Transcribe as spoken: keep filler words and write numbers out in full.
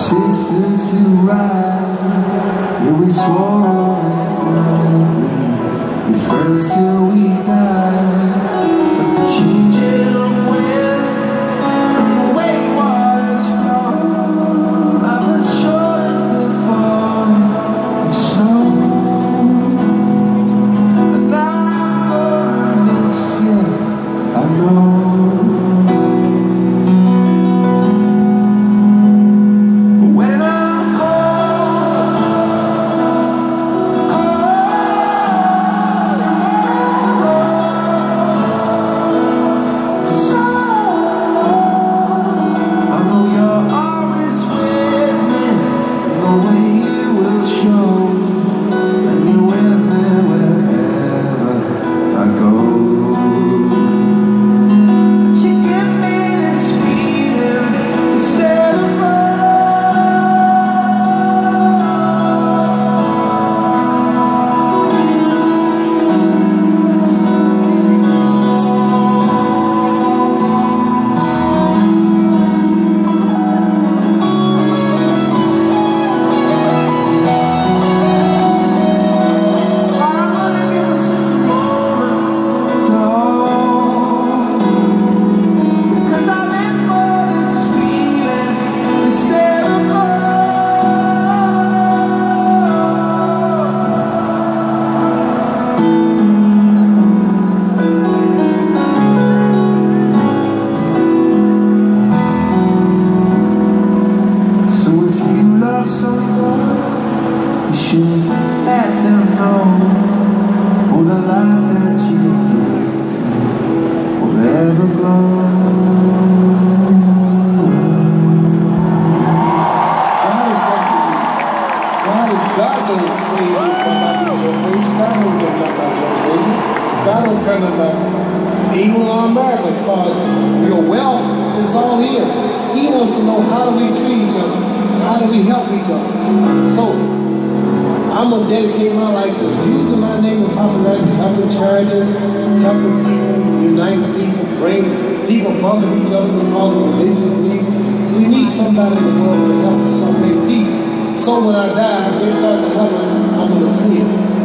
sisters who ride, yeah, we swore that we'd be friends till we die. But the changing of winds and the way waters flow, life as short as the falling of snow. And now I'm gonna miss you, I know. You should let them know, oh, the light that you give me will never glow. God is watching you. God is, God don't praise you because I did your praise. God don't care nothing about your praise. God don't care nothing about evil or America as far as your wealth is all his. He wants to know how do we treat each other, how do we help each other. So I'm going to dedicate my life to using my name of popularity, helping charities, helping people, uniting people, bring people bumping each other because of religious beliefs. We need somebody in the world to help us so make peace. So when I die, if there's a heaven, I'm going to see it.